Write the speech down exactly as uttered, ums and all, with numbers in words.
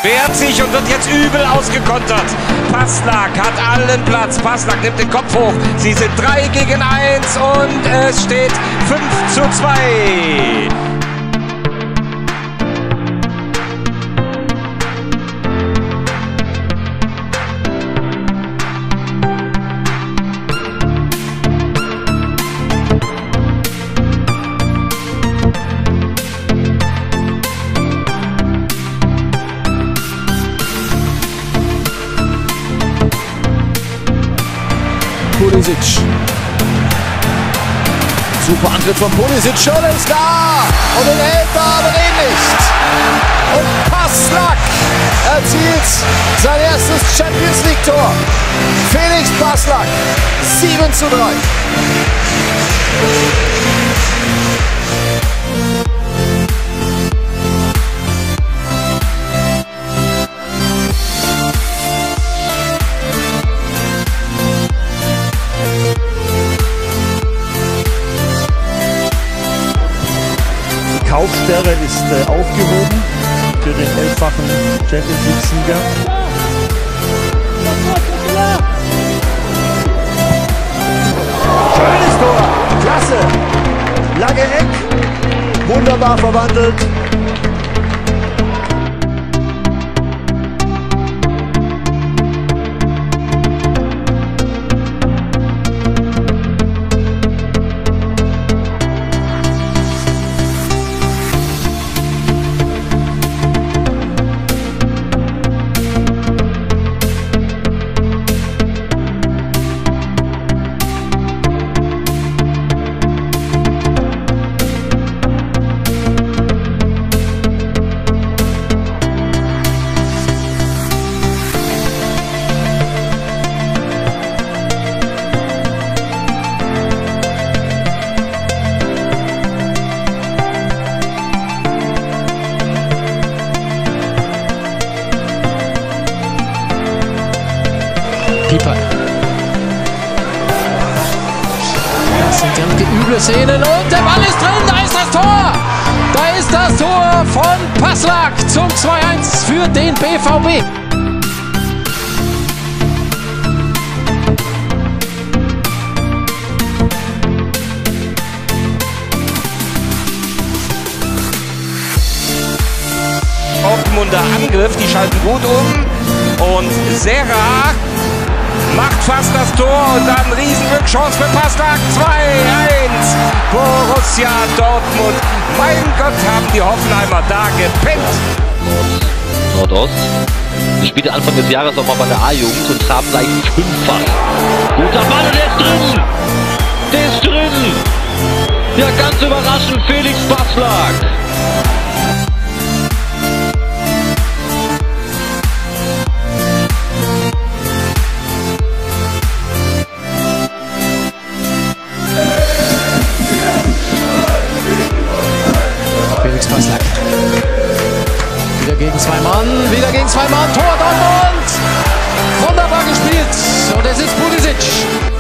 wehrt sich und wird jetzt übel ausgekontert. Paslak hat allen Platz. Paslak nimmt den Kopf hoch. Sie sind drei gegen eins und es steht fünf zu zwei. Pulisic. Super Angriff von Pulisic. Scholenska. Und den hält er aber den nicht. Und Paslak erzielt sein erstes Champions League Tor. Felix Paslak. sieben zu drei. Kaufsperre ist äh, aufgehoben für den elffachen Champions League-Sieger. Schönes Tor, klasse, lange Eck, wunderbar verwandelt. Pieper. Das sind ganz üble Szenen und der Ball ist drin, da ist das Tor! Da ist das Tor von Paslak zum zwei eins für den B V B. Dortmunder Angriff, die schalten gut um. Und Serra macht fast das Tor und dann Riesenglückchance für Paslak. zwei eins Borussia Dortmund. Mein Gott, haben die Hoffenheimer da gepennt. Nordost. Ich spielte Anfang des Jahres auch mal bei der A-Jugend und haben gleich fünffach. Guter Ball und der ist drin! Der ist drin! Ja, ganz überraschend, Felix Paslak. Felix Paslak. Wieder gegen zwei Mann, wieder gegen zwei Mann, Tor Dortmund! Wunderbar gespielt und es ist Pulisic.